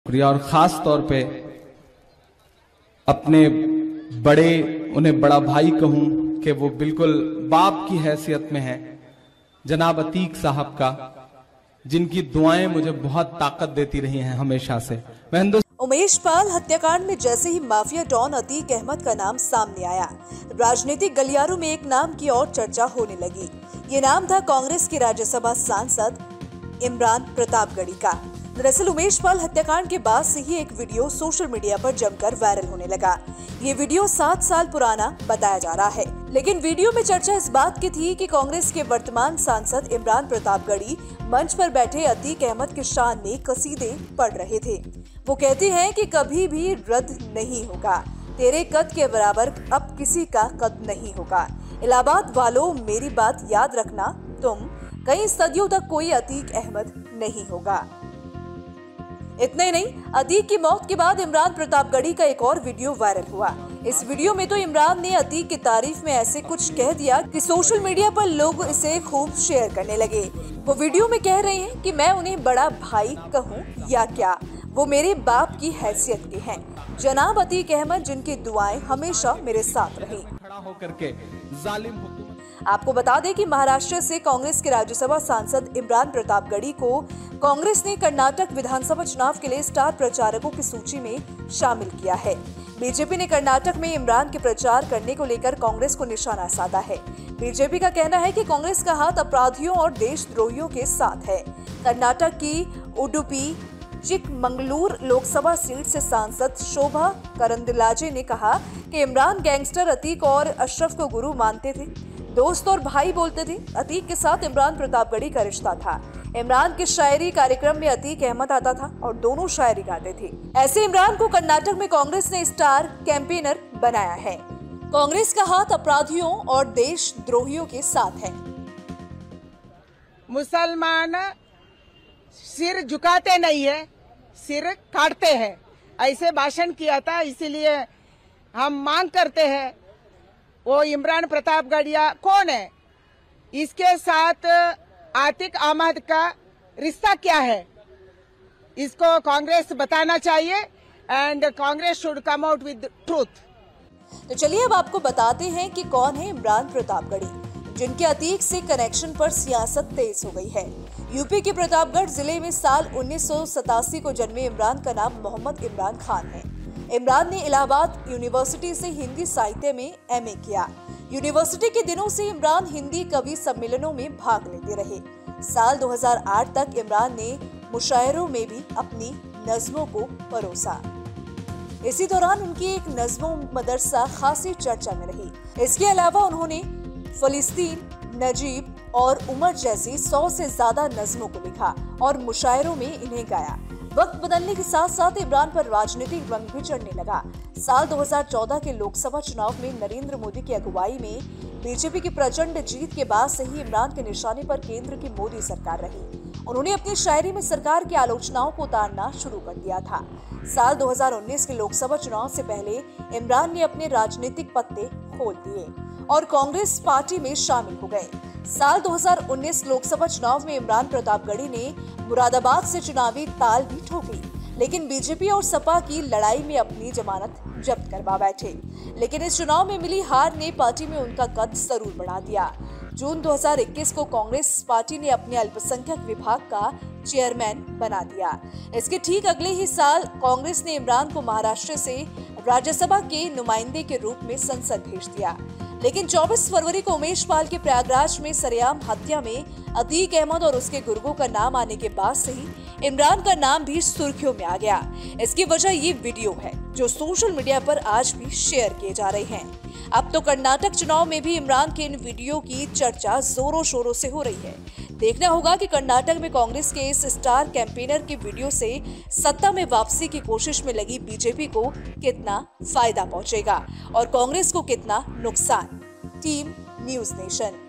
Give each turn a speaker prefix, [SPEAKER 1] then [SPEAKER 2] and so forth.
[SPEAKER 1] शुक्रिया। और खास तौर पे अपने बड़े, उन्हें बड़ा भाई कहूं कि वो बिल्कुल बाप की हैसियत में है, जनाब अतीक साहब का, जिनकी दुआएं मुझे बहुत ताकत देती रही हैं हमेशा से। मैं
[SPEAKER 2] उमेश पाल हत्याकांड में जैसे ही माफिया डॉन अतीक अहमद का नाम सामने आया, राजनीतिक गलियारों में एक नाम की और चर्चा होने लगी। ये नाम था कांग्रेस के राज्यसभा सांसद इमरान प्रतापगढ़ी का। दरअसल उमेश पाल हत्याकांड के बाद से ही एक वीडियो सोशल मीडिया पर जमकर वायरल होने लगा। ये वीडियो 7 साल पुराना बताया जा रहा है, लेकिन वीडियो में चर्चा इस बात की थी कि कांग्रेस के वर्तमान सांसद इमरान प्रतापगढ़ी मंच पर बैठे अतीक अहमद के शान में कसीदे पढ़ रहे थे। वो कहते हैं कि कभी भी रद्द नहीं होगा, तेरे कद के बराबर अब किसी का कद नहीं होगा। इलाहाबाद वालों, मेरी बात याद रखना, तुम कई सदियों तक कोई अतीक अहमद नहीं होगा। इतना ही नहीं, अतीक की मौत के बाद इमरान प्रतापगढ़ी का एक और वीडियो वायरल हुआ। इस वीडियो में तो इमरान ने अतीक की तारीफ में ऐसे कुछ कह दिया कि सोशल मीडिया पर लोग इसे खूब शेयर करने लगे। वो वीडियो में कह रहे हैं कि मैं उन्हें बड़ा भाई कहूं या क्या, वो मेरे बाप की हैसियत के हैं, जनाब अतीक अहमद, जिनकी दुआएं हमेशा मेरे साथ रही।
[SPEAKER 1] खड़ा होकर के जालिम
[SPEAKER 2] आपको बता दें कि महाराष्ट्र से कांग्रेस के राज्यसभा सांसद इमरान प्रतापगढ़ी को कांग्रेस ने कर्नाटक विधानसभा चुनाव के लिए स्टार प्रचारकों की सूची में शामिल किया है। बीजेपी ने कर्नाटक में इमरान के प्रचार करने को लेकर कांग्रेस को निशाना साधा है। बीजेपी का कहना है कि कांग्रेस का हाथ अपराधियों और देशद्रोहियों के साथ है। कर्नाटक की उडुपी चिकमंगलूर लोकसभा सीट से सांसद शोभा करंदिलाजे ने कहा कि इमरान गैंगस्टर अतीक और अशरफ को गुरु मानते थे, दोस्त और भाई बोलते थे। अतीक के साथ इमरान प्रतापगढ़ी का रिश्ता था। इमरान के शायरी कार्यक्रम में अतीक अहमद आता था और दोनों शायरी गाते थे। ऐसे इमरान को कर्नाटक में कांग्रेस ने स्टार कैंपेनर बनाया है। कांग्रेस का हाथ अपराधियों और देशद्रोहियों के साथ है।
[SPEAKER 3] मुसलमान सिर झुकाते नहीं है, सिर काटते हैं, ऐसे भाषण किया था। इसीलिए हम मांग करते हैं, वो इमरान प्रतापगढ़िया कौन है, इसके साथ अतीक अहमद का रिश्ता क्या है, इसको कांग्रेस बताना चाहिए and Congress should come out with truth.
[SPEAKER 2] तो चलिए अब आपको बताते हैं कि कौन है इमरान प्रतापगढ़ी, जिनके अतीक से कनेक्शन पर सियासत तेज हो गई है। यूपी के प्रतापगढ़ जिले में साल 1987 को जन्मे इमरान का नाम मोहम्मद इमरान खान है। इमरान ने इलाहाबाद यूनिवर्सिटी से हिंदी साहित्य में एमए किया। यूनिवर्सिटी के दिनों से इमरान हिंदी कवि सम्मेलनों में भाग लेते रहे। साल 2008 तक इमरान ने मुशायरों में भी अपनी नज़्मों को परोसा। इसी दौरान उनकी एक नज़्मों मदरसा खासी चर्चा में रही। इसके अलावा उन्होंने फलस्तीन, नजीब और उमर जैसी 100 से ज्यादा नज़्मों को लिखा और मुशायरों में इन्हें गाया। वक्त बदलने के साथ साथ इमरान पर राजनीतिक रंग भी चढ़ने लगा। साल 2014 के लोकसभा चुनाव में नरेंद्र मोदी की अगुवाई में बीजेपी की प्रचंड जीत के बाद से ही इमरान के निशाने पर केंद्र की मोदी सरकार रही। उन्होंने अपनी शायरी में सरकार की आलोचनाओं को उतारना शुरू कर दिया था। साल 2019 के लोकसभा चुनाव से पहले इमरान ने अपने राजनीतिक पत्ते खोल दिए और कांग्रेस पार्टी में शामिल हो गए। साल 2019 लोकसभा चुनाव में इमरान प्रतापगढ़ी ने मुरादाबाद से चुनावी ताल भी ठोकी, लेकिन बीजेपी और सपा की लड़ाई में अपनी जमानत जब्त करवा बैठे। लेकिन इस चुनाव में मिली हार ने पार्टी में उनका कद जरूर बढ़ा दिया। जून 2021 को कांग्रेस पार्टी ने अपने अल्पसंख्यक विभाग का चेयरमैन बना दिया। इसके ठीक अगले ही साल कांग्रेस ने इमरान को महाराष्ट्र से राज्यसभा के नुमाइंदे के रूप में संसद भेज दिया। लेकिन 24 फरवरी को उमेश पाल के प्रयागराज में सरेआम हत्या में अतीक अहमद और उसके गुर्गों का नाम आने के बाद से ही इमरान का नाम भी सुर्खियों में आ गया। इसकी वजह ये वीडियो है जो सोशल मीडिया पर आज भी शेयर किए जा रहे हैं। अब तो कर्नाटक चुनाव में भी इमरान के इन वीडियो की चर्चा जोरों शोरों से हो रही है। देखना होगा कि कर्नाटक में कांग्रेस के इस स्टार कैंपेनर के वीडियो से सत्ता में वापसी की कोशिश में लगी बीजेपी को कितना फायदा पहुंचेगा और कांग्रेस को कितना नुकसान। Team News nation.